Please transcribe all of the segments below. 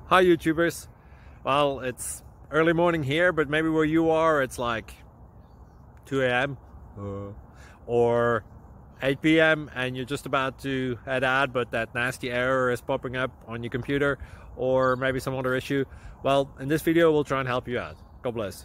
Hi YouTubers. Well, it's early morning here, but maybe where you are it's like 2 a.m. or 8 p.m. and you're just about to head out, but that nasty error is popping up on your computer, or maybe some other issue. Well, in this video we'll try and help you out. God bless.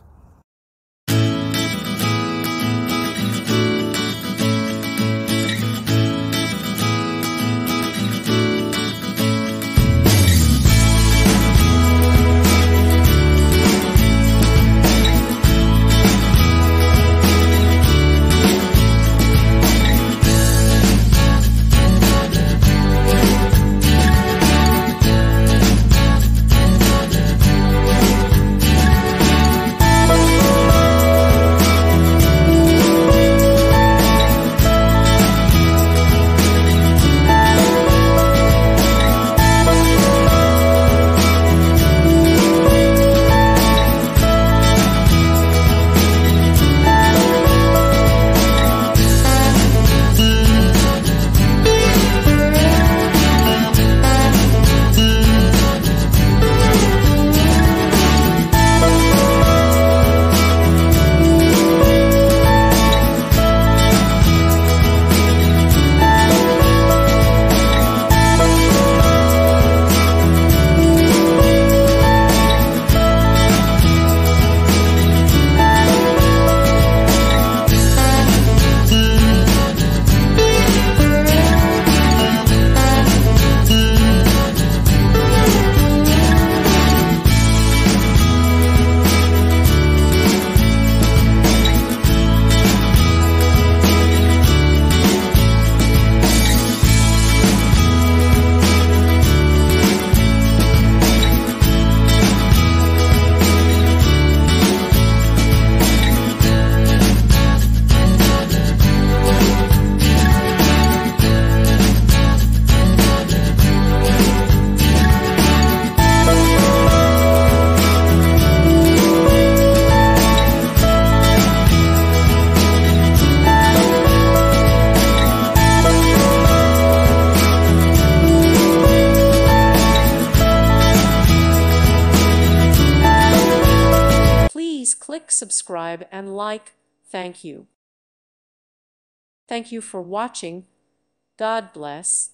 Please click subscribe and like. Thank you. Thank you for watching. God bless.